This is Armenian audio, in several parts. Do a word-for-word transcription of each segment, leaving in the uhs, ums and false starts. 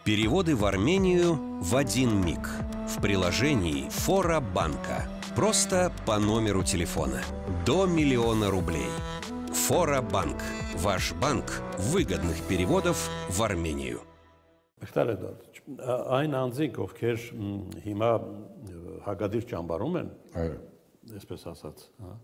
Переводы в Армению в один миг. В приложении Фора банка. Просто по номеру телефона. До миллиона рублей. Фора банк. Ваш банк выгодных переводов в Армению. Այն անձինք, ովքեր հիմա հագադիր ճամբարում են, այսպես ասած,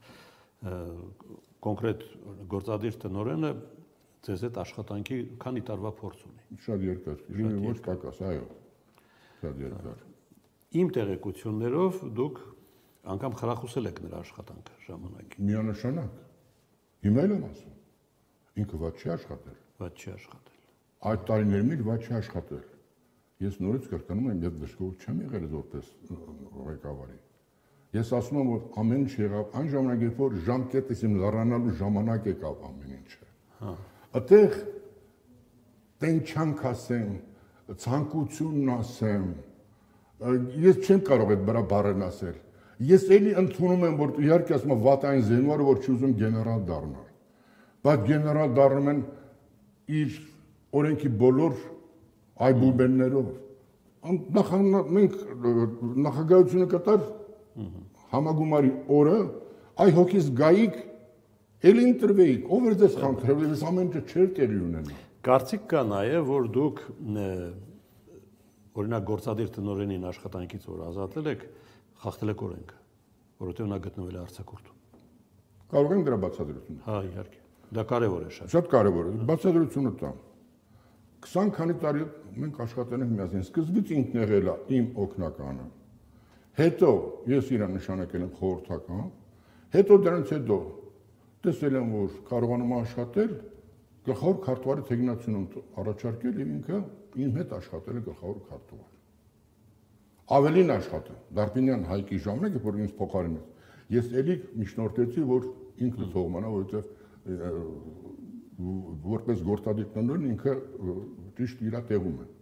կոնկրետ գործադիր տնօրենը ձեզ այդ աշխատանքի քանի տարվա փորձ ունի։ Շատ երկար, լինի ոչ պակաս, այո։ Շատ երկար։ Իմ տեղեկություններով դուք անգամ խրախուսել եք նրա աշխատանքը ժամանակին։ Միանշանակ։ Հիմա էլ եմ ասում։ Ինքը ված չի աշխատել։ Ված չի աշխատել։ Այդ տարիներում էլ ված չի աշխատել։ Ես նորից կրկնում եմ, ես դժգոհ չեմ եղել որպես ղեկավարի։ Ես ասում եմ, որ ամեն ինչ եղավ այն ժամանակ, երբ որ ժամկետս իմ լառանալու ժամանակ եկավ ամեն ինչը։ Հա։ Այդտեղ տենչանք ասեմ, ցանկությունն ասեմ, ես չեմ կարող այդ վրա բառերն ասել։ Ես էլի ընդունում եմ, որ իհարկե ասում եմ վատային զինվորը, որ չի ուզում գեներալ դառնալ։ Բայց գեներալ դառնում են իր օրենքի բոլոր այբուբեններով։ Մենք նախագահությունը կտար համագումարի օրը, այ հոգիս գայիք, էլի ընտրվեիք, ով էր ձեզ խնդրել, ես ամեն ինչը չէր տեղի ունենա։ Կարծիք կա նաև, որ դուք օրինակ գործադիր տնօրենին աշխատանքից որ ազատել եք, խախտել եք օրենքը, որովհետև նա գտնվել է արձակուրդում։ Կարող եմ դրա բացատրությունը։ Հա, իհարկե։ Դա կարևոր է շատ։ Շատ կարևոր է։ Բացատրությունը տամ։ քսան քանի տարի մենք աշխատել ենք միասին։ Սկզբից ինքն եղել է իմ օգնականը։ Հետո ես իրան նշանակել եմ խորհրդական, հետո դրանից հետո տեսել եմ, որ կարողանում եմ աշխատել, գլխավոր քարտուղարի թեկնածուում առաջարկել եւ ինքը իմ հետ աշխատել է գլխավոր քարտուղար։ Ավելին աշխատել։ Դարբինյան Հայկի ժամանակ, որ ինձ փոխարինեց, ես էլի միջնորդեցի, որ ինքը թողմանա, որովհետեւ որպես գործադիր տնօրեն ինքը ճիշտ իր տեղում է։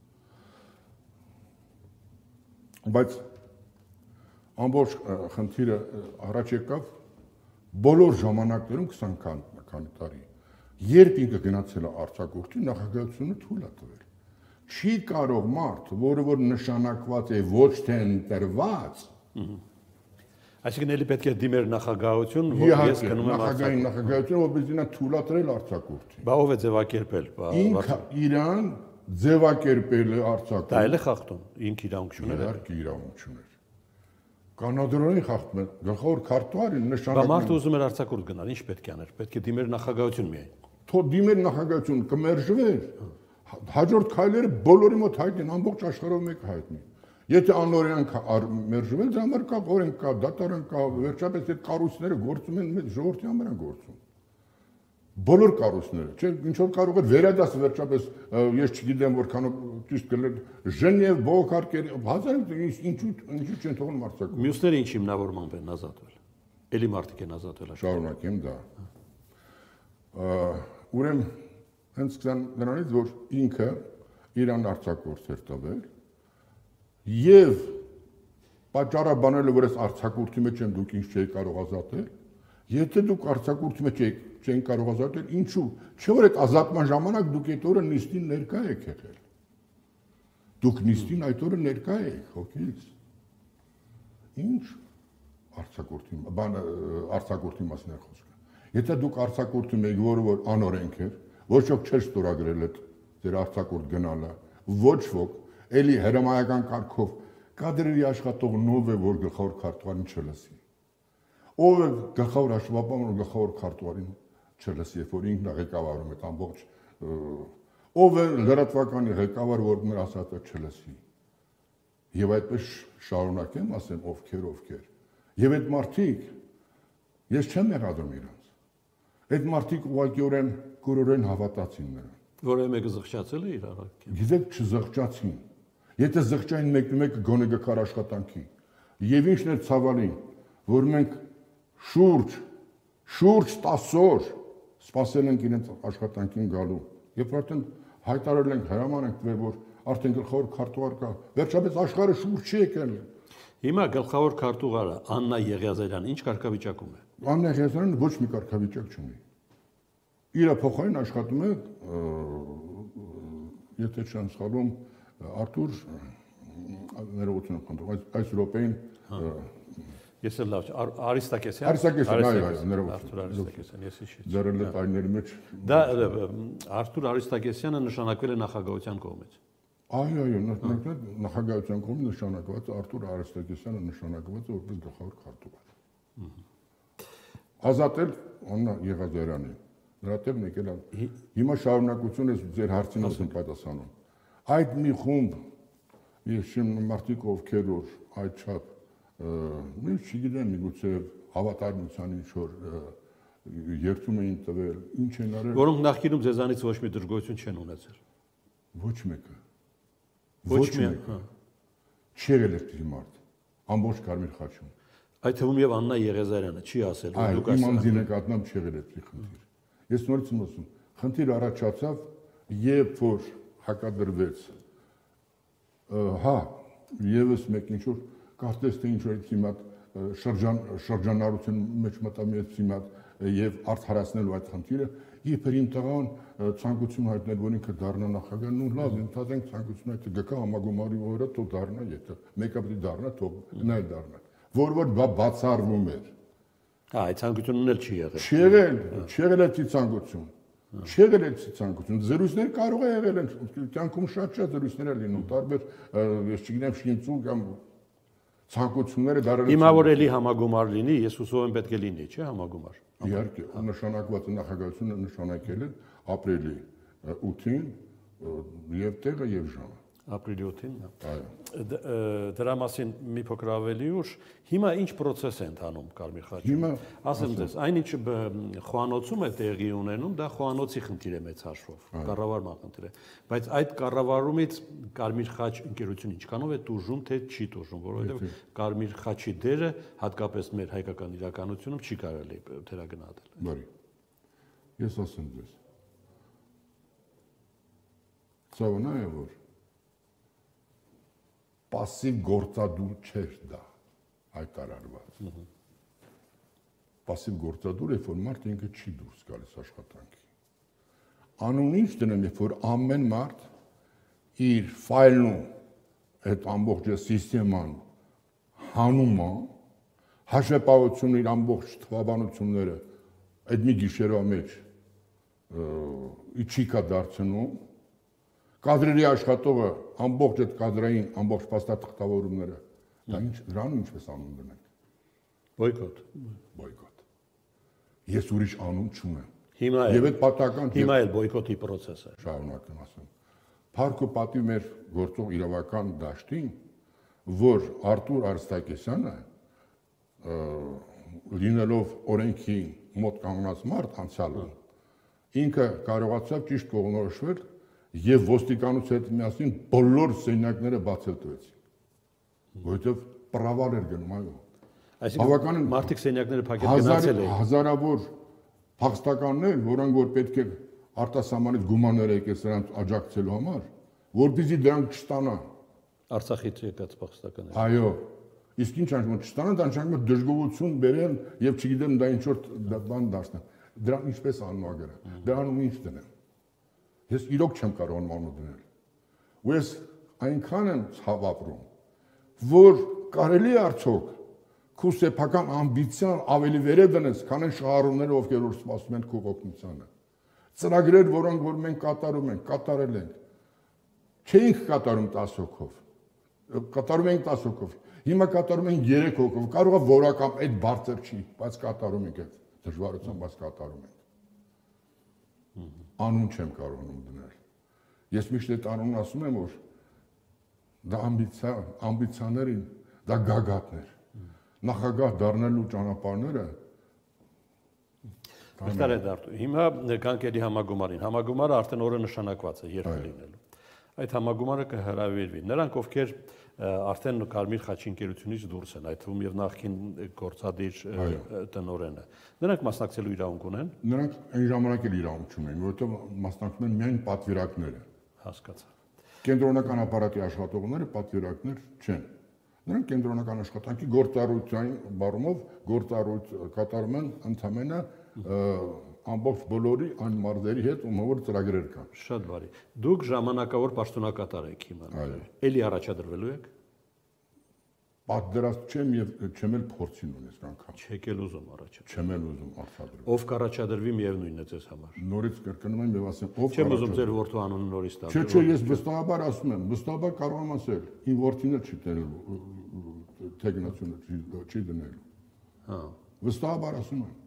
Բայց ամբողջ խնդիրը առաջ եկավ բոլոր ժամանակներում քսան քանի տարի, երբ ինքը գնացել է արձակուրդի, նախագահությունը թույլ է տվել։ Չի կարող մարդ, որը որ նշանակված է ոչ թե ընտրված, այսինքն էլի պետք է դիմեր նախագահություն, որ ես գնում եմ նախագահային նախագահություն, որպեսզի նա թույլատրել արձակուրդին։ Բա ով է ձևակերպել, բա ինքը իրան ձևակերպել է արձակուրդ։ Դա էլ է խախտում, ինքը իրավունք չուներ։ Իհարկե իրավունք չուներ։ Կանոնադրորեն խախտում է, գլխավոր քարտուղարը նշանակում։ Բա մարդը ուզում էր արձակուրդ գնալ, ինչ պետք է աներ, պետք է դիմեր նախագահություն միայն։ Թող դիմեր նախագահություն կմերժվեր։ Հաջորդ քայլերը բոլորի մոտ հայտնի, ամբողջ աշխարհով մեկ հայտնի։ Եթե անօրինակ մերժվել, դրա համար կա օրենք կա, դատարան կա, վերջապես այդ կառույցները գործում են մեծ ժողովրդի համար են գործում։ Բոլոր կառույցները, չէ, ինչ որ կարող է վերադաս վերջապես, ես չգիտեմ որքանով ճիշտ կլներ, Ժնև, բողոքարկեր, հազար ինչու ինչու չեն թողնում արձակուրդ։ Մյուսները ինչ հիմնավորմամբ են ազատվել։ Էլի մարդիկ են ազատվել աշխարհում։ Շարունակեմ դա։ Ուրեմն հենց դրանից որ ինքը իրան արձակուրդ էր տվել եւ պատճառը բանել որ ես արձակուրդի մեջ եմ դուք ինչ չէի կարող ազատել, եթե դուք արձակուրդի մեջ եք չեն կարող ազատել, ինչու՞, չէ՞ որ այդ ազատման ժամանակ դուք այդ օրը նիստին ներկա եք եղել։ Դուք նիստին այդ օրը ներկա եք, հոգիս։ Ինչ արձակուրդի բան արձակուրդի մասն է խոսքը։ Եթե դուք արձակուրդում եք, որը որ անօրենք էր, ոչ ոք չէր ստորագրել այդ ձեր արձակուրդ գնալը, ոչ ոք էլի հրամայական կարգով կադրերի աշխատողն ով է, որ գլխավոր քարտուղարին չլսի։ Ով է գլխավոր հաշվապահը, որ գլխավոր քարտուղարին չլսի, երբ որ ինքն է ղեկավարում այդ ամբողջ ով է լրատվականի ղեկավար, որ նրա ասածը չլսի։ Եվ այդպես շարունակեմ, ասեմ ովքեր ովքեր։ Եվ այդ մարդիկ ես չեմ մեղադրում իրանց։ Այդ մարդիկ ուղղակիորեն կուրորեն հավատացին նրան։ Որը մեկը զղջացել է իր առաքին։ Գիտեք, չզղջացին։ Եթե զղջային մեկը գոնե գկար աշխատանքի։ Եվ ինչն է ցավալին, որ մենք շուրջ շուրջ տասը օր սպասել ենք իրենց աշխատանքին գալու։ Երբ արդեն հայտարարել ենք հրաման ենք տվել, որ արդեն գլխավոր քարտուղար կա, վերջապես աշխարհը շուրջ չի եկել։ Հիմա գլխավոր քարտուղարը Աննա Եղիազարյան ինչ կարգավիճակում է։ Աննա Եղիազարյանը ոչ մի կարգավիճակ չունի։ Իր փոխարեն աշխատում է, եթե չեմ սխալվում, Արթուր ներողություն խնդրում, այս րոպեին Ես էլ լավ, Արիստակեսյան։ Արիստակեսյան, այո, այո, ներողություն։ Արթուր Արիստակեսյան, ես հիշեցի։ Ձերել է տարիների մեջ։ Դա Արթուր Արիստակեսյանը նշանակվել է նախագահության կողմից։ Այո, այո, նախագահության կողմից նշանակված Արթուր Արիստակեսյանը նշանակված է որպես գլխավոր քարտուղար։ Ազատել Աննա Եղազարյանին։ Նրա տեղն եկել է։ Հիմա շարունակություն է ձեր հարցին ուսում պատասխանում։ Այդ մի խումբ ես չեմ մարդիկ ովքեր որ այդ չափ Մենք չգիտեմ, միգուցե հավատարմության ինչ-որ երդում էին տվել, ինչ են արել։ Որոնք նախկինում ձեզանից ոչ մի դժգոհություն չեն ունեցել։ Ոչ մեկը։ Ոչ մեկը։ Չի եղել այդպիսի մարդ, ամբողջ Կարմիր խաչում։ Այդ թվում եւ Աննա Եղազարյանը չի ասել, որ դուք ասել եք։ Այո, իմ անձի նկատմամբ չի եղել այդպիսի խնդիր։ Ես նորից եմ ասում, խնդիր առաջացավ, երբ որ հակադրվեց, հա, եւս մեկ ինչ-որ Կարծես թե ինչ-որ հիմա շրջան շրջանառություն մեջ մտա մի հիմա եւ արդարացնելու այդ խնդիրը, իբր իմ տղան ցանկություն հայտնել, որ ինքը դառնա նախագահ, ու լավ, ընդհանրենք ցանկությունը այդ գկա համագումարի օրը թող դառնա, եթե մեկը պետք է դառնա, թող նա դառնա, որ որ բացառվում էր։ Հա, այդ ցանկությունն էլ չի եղել։ Չի եղել, չի եղել այդ ցանկություն։ Չի եղել այդ ցանկություն։ Զրույցներ կարող է եղել են, կյանքում շատ-շատ զրույցներ են լինում, տարբեր, ես չգիտեմ, շինծու կամ ցանկությունները դարել Հիմա որ էլի համագումար լինի, ես հուսով եմ պետք է լինի, չէ՞ համագումար։ Իհարկե, նշանակված նախագահությունը նշանակել է ապրիլի ութին եւ տեղը եւ ժամը։ Ապրիլի ութին, այո։ Դրա մասին մի փոքր ավելի ուշ, հիմա ինչ process է ընթանում Կարմիր խաչում։ Ասեմ ձեզ, այնինչ խոհանոցում է տեղի ունենում, դա խոհանոցի խնդիր է մեծ հաշվով, կառավարման խնդիր է, բայց այդ կառավարումից Կարմիր խաչ ընկերությունը ինչքանով է տուժում, թե չի տուժում, որովհետեւ Կարմիր խաչի դերը հատկապես մեր հայկական իրականությունում չի կարելի թերագնահատել։ Բարի։ Ես ասեմ ձեզ։ Ցավն է որ Պասիվ գործադուր չէր դա հայտարարված։ Պասիվ գործադուր է, որ մարդը ինքը չի դուրս գալիս աշխատանքի։ Անուն ինչ դնեմ, երբ որ ամեն մարդ իր ֆայլն այդ ամբողջ սիստեման հանում է, հաշվապահությունը իր ամբողջ թվաբանությունները այդ մի գիշերվա մեջ իջիկա դարձնում, կադրերի աշխատողը ամբողջ այդ կադրային ամբողջ փաստաթղթավորումները դա ինչ դրան ինչպես անուն դնենք բոյկոտ բոյկոտ ես ուրիշ անուն չունեմ հիմա եւ այդ պատական հիմա էլ բոյկոտի process-ը շարունակեմ ասեմ Փառք ու պատիվ մեր գործող իրավական դաշտին որ Արթուր Արիստակեսյանը լինելով օրենքի մոտ կանգնած մարդ անցյալում ինքը կարողացավ ճիշտ կողմնորոշվել եւ ոստիկանության հետ միասին բոլոր սենյակները բացել տվեցին։ Որովհետեւ պրավալ էր գնում, այո։ Այսինքն մարդիկ սենյակները փակել գնացել էին։ Հազարավոր փախստականներ, որոնք որ պետք է արտասահմանից գումարներ եկել սրանց աջակցելու համար, որպեսզի դրանք չստանան։ Արցախից եկած փախստականներ։ Այո։ Իսկ ինչ անցնում չստանան, դա անցնում դժգոհություն բերեն եւ չգիտեմ դա ինչ որ բան դարձնեն։ Դրան ինչպես անմագը։ Դրանում ինչ դնեմ։ Ես իրոք չեմ կարող անուն դնել։ Ու ես այնքան եմ ցավ ապրում, որ կարելի է արդյոք քո սեփական ամբիցիան ավելի վերև դնես, քան այն շահառուները, ովքեր որ սպասում են քո օգնությանը։ Ծրագրեր, որոնք որ մենք կատարում ենք, կատարել ենք։ Չէինք կատարում տասը հոգով։ Կատարում ենք տասը հոգով։ Հիմա կատարում ենք երեք հոգով։ Կարող է որակամ այդ բարձր չի, բայց կատարում ենք այդ դժվարությամբ, բայց կատարում ենք։ Անուն չեմ կարող անուն դնել։ Ես միշտ այդ անուն ասում եմ, որ դա ամբիցիա, ամբիցիաներին, դա գագաթներ։ Նախագահ դառնալու ճանապարհները Մստեր է դարձու։ Հիմա կանք էլի համագումարին։ Համագումարը արդեն օրը նշանակված է երբ լինելու։ Այդ համագումարը կհրավիրվի։ Նրանք ովքեր արդեն Կարմիր խաչի ընկերությունից դուրս են, այդ թվում եւ նախքին գործադիր տնօրենը։ Նրանք մասնակցելու իրավունք ունեն։ Նրանք այն ժամանակ էլ իրավունք չունեն, որովհետեւ մասնակցում են միայն պատվիրակները։ Հասկացա։ Կենտրոնական ապարատի աշխատողները պատվիրակներ չեն։ Նրանք կենտրոնական աշխատանքի գործառույթային բառումով գործառույթ կատարում են ընդամենը ամբողջ բոլորի այն մարզերի հետ, ում որ ծրագրեր կան։ Շատ բարի։ Դուք ժամանակավոր պաշտոնակատար եք հիմա։ Էլի առաջադրվելու եք։ Պատդրաստ չեմ եւ չեմ էլ փորձին ունես անգամ։ Չեք էլ ուզում առաջադրել։ Չեմ էլ ուզում արտադրել։ Ով կառաջադրվի միևնույնն է ձեզ համար։ Նորից կրկնում եմ եւ ասեմ, ով Չեմ ուզում ձեր որդու անունը նորից տալ։ Չէ, չէ, ես վստահաբար ասում եմ, վստահաբար կարող եմ ասել, իմ որդին էլ չի տնել տեխնացիոնը չի դնել։ Հա։ Վստահաբար ասում եմ։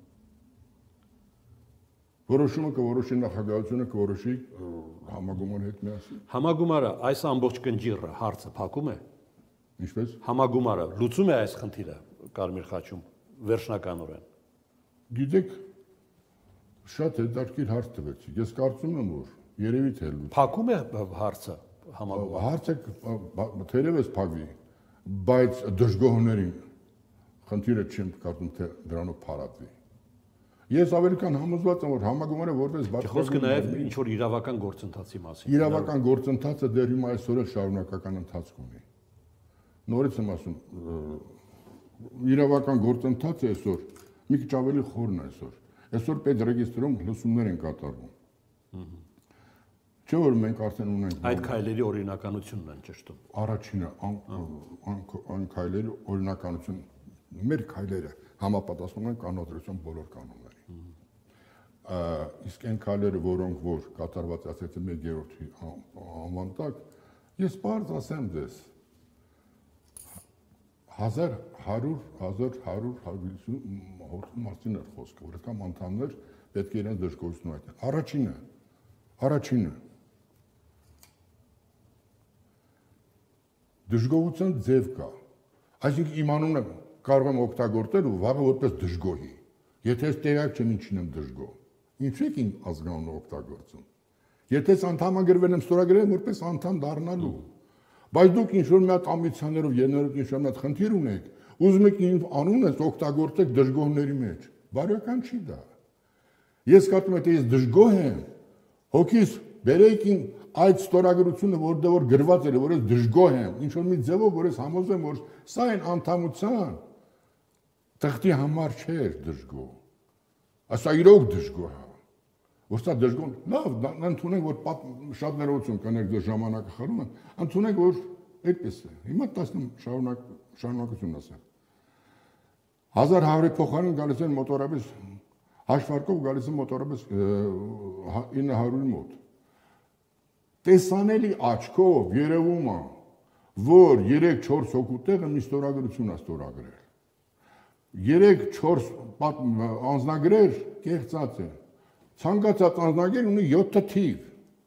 Որոշումը կորոշի նախագահությունը, կորոշի համագումարի հետ միասին։ Համագումարը այս ամբողջ կնճիռը հարցը փակում է։ Ինչպես։ Համագումարը լուծում է այս խնդիրը Կարմիր խաչում վերջնականորեն։ Գիտեք, շատ հետաքրքիր հարց տվեցիք։ Ես կարծում եմ, որ երևի թե լուծում։ Փակում է հարցը համագումարը։ Հարցը թերևս փակվի, բայց դժգոհներին խնդիրը չեմ կարծում թե դրանով փարատվի։ Ես ավելի կան համոզված եմ, որ համագումարը որպես բարձր խոսքը նաև ինչ որ իրավական գործընթացի մասին։ Իրավական գործընթացը դեռ հիմա այսօր էլ շարունակական ընթացք ունի։ Նորից եմ ասում, իրավական գործընթացը այսօր մի քիչ ավելի խորն է այսօր։ Այսօր պետրեգիստրում լսումներ են կատարվում։ Չէ՞ որ մենք արդեն ունենք այդ քայլերի օրինականությունն են ճշտում։ Առաջինը այն քայլերի օրինականություն մեր քայլերը համապատասխանում են կանոնադրության բոլոր կանոններին։ Իսկ այն քայլերը, որոնք որ կատարված ասեցի մեկ երրորդի անվան տակ, ես բարձ ասեմ ձեզ հազար հարյուր հազար հարյուր հարյուր մասին էր խոսքը, որ կամ անդամներ պետք է իրենց դժգոհություն հայտնեն։ Առաջինը, առաջինը դժգոհության ձև կա։ Այսինքն իմ անունը կարող եմ օգտագործել ու վաղը որպես դժգոհի։ Եթե ես տեղյակ չեմ ինչին եմ դժգոհ, ինչու եք իմ ազգանունը օգտագործում։ Եթե ես անդամագրվել եմ ստորագրել որպես անդամ դառնալու, բայց դուք ինչ որ մի հատ ամբիցիաներով ելնելով ինչ որ մի հատ խնդիր ունեք, ուզում եք իմ անունը օգտագործեք դժգոհների մեջ։ Բարոյական չի դա։ Ես կարծում եմ, թե ես դժգոհ եմ, հոգիս բերեք իմ այդ ստորագրությունը, որտեղ որ գրված էր, որ ես դժգոհ եմ, ինչ որ մի ձևով, որ ես համոզվեմ, որ սա այն անդամության թղթի համար չէր դժգոհ։ Ասա իրոք դժգոհ է։ Որ սա դժգոհ, լավ, ընդունենք, որ շատ ներողություն կանեք ձեր ժամանակը խրում եմ, ընդունենք, որ այդպես է։ Հիմա տասն շարունակ շարունակություն ասեմ։ հազար հարյուրի փոխարեն գալիս են մոտորապես հաշվարկով գալիս են մոտորապես ինը հարյուրի մոտ։ Տեսանելի աչքով երևում է, որ երեք-չորս հոգու տեղը մի ստորագրություն է ստորագրել։ երեք-չորս անձնագրեր կեղծած են։ Ցանկացած անձնագիր ունի յոթ թիվ։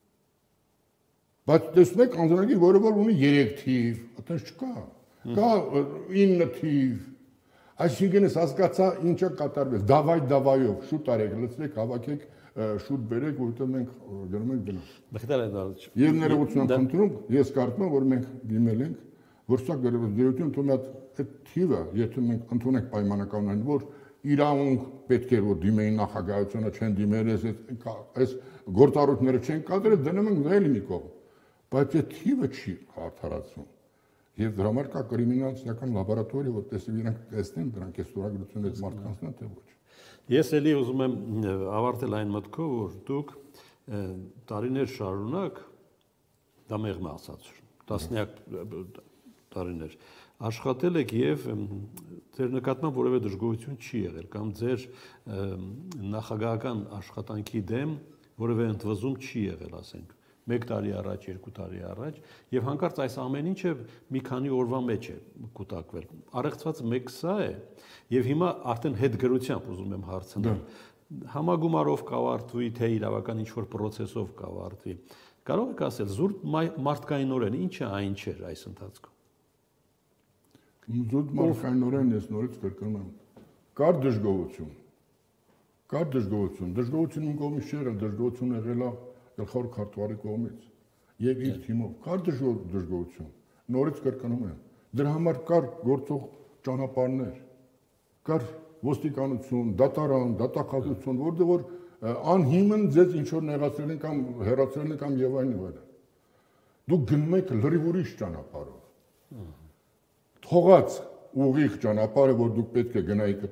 Բայց տեսնում եք անձնագիր, որը որ ունի երեք թիվ, այդպես չկա։ Կա ինը թիվ։ Այսինքն ես հասկացա ինչա կատարվեց։ Դավայ դավայով շուտ արեք, լցրեք, հավաքեք, շուտ բերեք, որովհետև մենք գնում ենք գնալ։ Բխտար Էդվարդովիչ։ Եվ ներողություն եմ խնդրում, ես կարծում եմ, որ մենք դիմել ենք, որ սա դերություն թողնած այդ թիվը, եթե մենք ընդունենք պայմանականներին, որ իրավունք պետք է որ դիմեին նախագահությունը չեն դիմել, այս գործառույթները չեն կատարել, դնում ենք նայելի մի կողմ։ Բայց այդ թիվը չի արդարացում։ Եվ դրա համար կա կրիմինալիստական լաբորատորիա, որտեղ իրանք տեսնեն դրանք է ստորագրությունից մարդկանցն են թե ոչ։ Ես էլի ուզում եմ ավարտել այն մտքով, որ դուք տարիներ շարունակ դա մեղմ է ասած, տասնյակ տարիներ աշխատել եք եւ ձեր նկատմամբ որևէ դժգոհություն չի եղել կամ ձեր նախագահական աշխատանքի դեմ որևէ ընդվզում չի եղել, ասենք, մեկ տարի առաջ, երկու տարի առաջ, եւ հանկարծ այս ամեն ինչը մի քանի օրվա մեջ է կուտակվել։ Առեղծված մեկ սա է, եւ հիմա արդեն հետգրությամբ ուզում եմ հարցնել։ Համագումարով կավարտվի, թե իրավական ինչ-որ process-ով կավարտվի։ Կարող եք ասել, զուտ մարդկայինորեն ինչ է այն չէր այս ընթացքում։ Զուտ մարդկայինորեն ես նորից կրկնում եմ, կար դժգոհություն։ Կար դժգոհություն, դժգոհությունը իմ կողմից չէր, դժգոհությունը եղել է գլխավոր քարտուղարի կողմից եւ իր թիմով կար դժգոհություն, նորից կրկնում եմ, դրա համար կար գործող ճանապարհներ, կար ոստիկանություն, դատարան, դատախազություն, որտեղ որ անհիմն ձեզ ինչ որ նեղացրել են կամ հեռացրել են կամ եւ այն եւ այլն։ Դուք գնում եք լրիվ ուրիշ ճանապարհով։ Թողած ուղիղ ճանապարհը, որ դուք պետք է գնայիք այդտեղ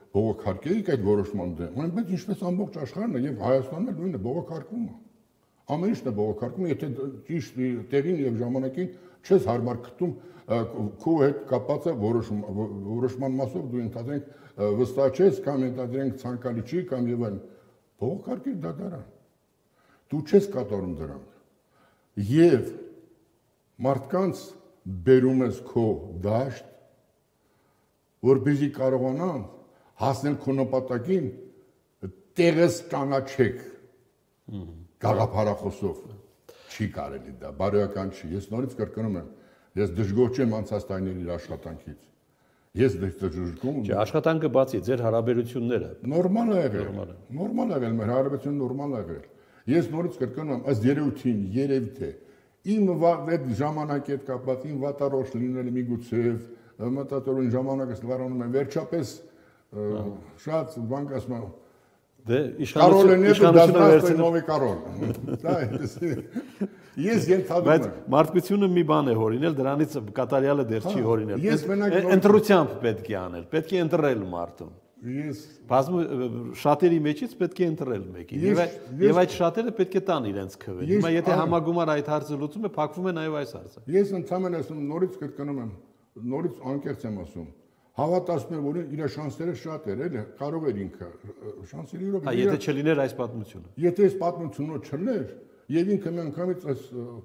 բողոքարկեիք այդ որոշման դեմ, այնպես ինչպես ամբողջ աշխարհն է եւ Հայաստանն էլ նույնը բողոքարկում է։ Ամեն ինչն է բողոքարկում, եթե ճիշտ տեղին եւ ժամանակին չես հարմար գտնում քո հետ կապած է որոշման մասով դու ընդհանրենք վստահ չես կամ ընդհանրենք ցանկալի չի կամ եւ այլն, բողոքարկիր դատարան։ Դու չես կատարում դրանք։ Եվ մարդկանց բերում ես քո դաշտ, որպեսզի կարողանան հասնել քո նպատակին, տեղս կանաչեք գաղափարախոսով չի կարելի դա, բարոյական չի։ Ես նորից կրկնում եմ, ես դժգոհ չեմ անցած տարիների աշխատանքից։ Ես դժգոհ եմ։ Չէ, աշխատանքը բացի ձեր հարաբերությունները նորմալ է եղել։ Նորմալ է եղել, մեր հարաբերությունը նորմալ է եղել։ Ես նորից կրկնում եմ, ըստ երևույթին, երևի թե իմ այդ ժամանակի հետ կապված իմ վատառոշ լինելը միգուցե մտածողին ժամանակը լարանում եմ վերջապես շատ բան ասում եմ դե իշխանությունը վերցնովի կարոլ։ Դա է։ Ես ենթադրում եմ։ Բայց մարդկությունը մի բան է հորինել, դրանից կատարյալը դեռ չի հորինել։ Ընտրությամբ պետք է անել, պետք է ընտրել մարդուն։ Ես բազմու շատերի մեջից պետք է ընտրել մեկին։ Եվ այդ շատերը պետք է տան իրենց քվեն։ Հիմա եթե համագումար այդ հարցը լուծում է, փակվում է նաև այս հարցը։ Ես ընդհանրապես ասում նորից կրկնում եմ, նորից անկեղծ եմ ասում։ Հավատացնում եմ, որ իր շանսերը շատ էր, էլի, կարող էր ինքը շանսերը իրոք։ Հա, եթե չլիներ այս պատմությունը։ Եթե այս պատմությունը չլներ, եւ ինքը միանգամից այս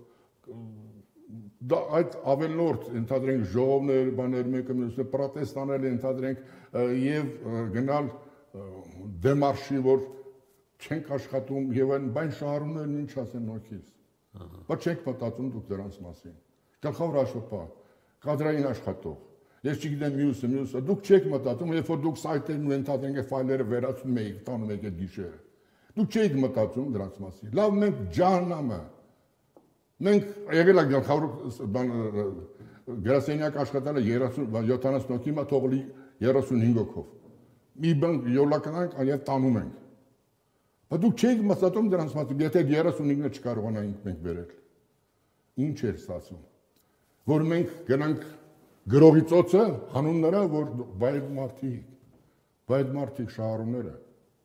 դա այդ ավելորդ ընդհանրենք ժողովներ, բաներ մեկը մյուսը պրոտեստանել ընդհանրենք եւ գնալ դեմարշի, որ չենք աշխատում եւ այն բան շահառուներն ինչ ասեն նոքից։ Բայց չենք մտածում դուք դրանց մասին։ Գլխավոր աշխատող, կադրային աշխատող։ Ես չգիտեմ մյուսը, մյուսը, դուք չեք մտածում, երբ որ դուք սայթերն ու ընդհանրենք ֆայլերը վերացնում եք, տանում եք այդ գիշերը։ Դուք չեք մտածում դրանց մասին։ Լավ, մենք ջահանամը մենք եղել ենք գլխավոր բան գրասենյակ աշխատել է յոթանասուն հոգի, հիմա թողլի երեսունհինգ հոգով։ Մի բան յոլականանք եւ տանում ենք։ Բայց դուք չեք մտածում դրանց մասին, եթե երեսունհինգը չկարողանայինք մենք վերել։ Ինչ էր ստացվում։ Որ մենք գնանք գրողի ծոցը հանուն նրա, որ վայր մարդիկ, վայր մարդիկ շահառուները։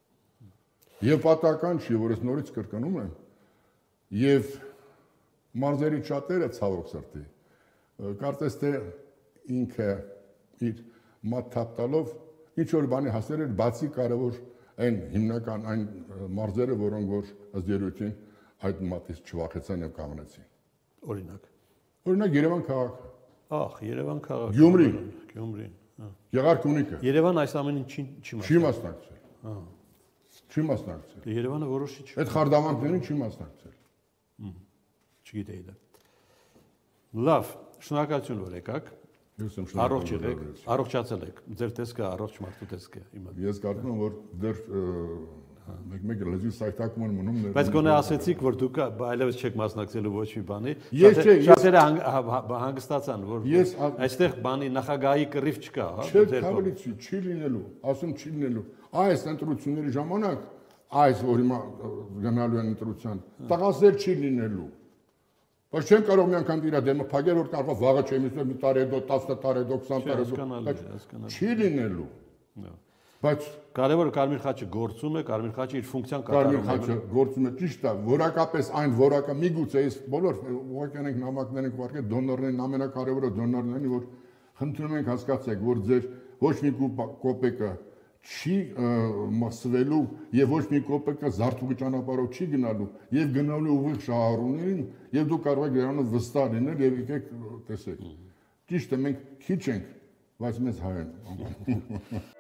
Եվ պատահական չի, որ ես նորից կրկնում եմ, եւ մարզերի շատերը ցավոք սրտի կարծես թե ինքը իր մաթափ տալով ինչ որ բանի հասել էր բացի կարևոր այն հիմնական այն մարզերը, որոնք որ ըստ երևույթին այդ մատից չվախեցան եւ կանգնեցին։ Օրինակ։ Օրինակ Երևան քաղաքը։ Ահ, Երևան քաղաքը։ Գյումրին։ Գյումրին, հա։ Գեղարքունիքը։ Երևան այս ամենին չի չի մասնակցել։ Հա։ Չի մասնակցել։ Երևանը որոշիչ։ Այդ խարդամանքներին չի մասնակցել։ Չգիտեի դա։ Լավ, շնորհակալություն որ եկաք։ Առողջ եղեք, առողջացել եք։ Ձեր տեսքը առողջ մարդու տեսք է իմը։ Ես կարծում եմ որ դեռ մեկ-մեկ լեզվի սայթակում են մնում։ Բայց գոնե ասեցիք որ դուք այլևս չեք մասնակցելու ոչ մի բանի։ Շատերը հանգստացան որ այստեղ բանի նախագահի կռիվ չկա, հա։ Չէ, հավելիցի, չի լինելու, ասում չի լինելու։ Այս ընտրությունների ժամանակ այս որ հիմա գնալու են ընտրության, տղասեր չի լինելու։ Բայց չեն կարող մի անգամ իր դեմը փակել որ կարող վաղը չեմ իսու մի տարի հետո տասը տարի հետո քսան տարի հետո չի լինելու։ Բայց կարևորը Կարմիր խաչը գործում է, Կարմիր խաչը իր ֆունկցիան կատարում է։ Կարմիր խաչը գործում է ճիշտ է, որակապես այն որակը միգուցե այս բոլոր ուղղակի ենք նամակներ ենք ուղարկել դոնորներին ամենակարևորը դոնորներն են որ խնդրում ենք հասկացեք որ ձեր ոչ մի կոպեկը չի մսվելու եւ ոչ մի կոպեկը զարթուղի ճանապարհով չի գնալու եւ գնալու ուղիղ շահառուներին եւ դու կարող եք դրանով վստահ լինել եւ եկեք տեսեք ճիշտ է մենք քիչ ենք բայց մեզ հայ են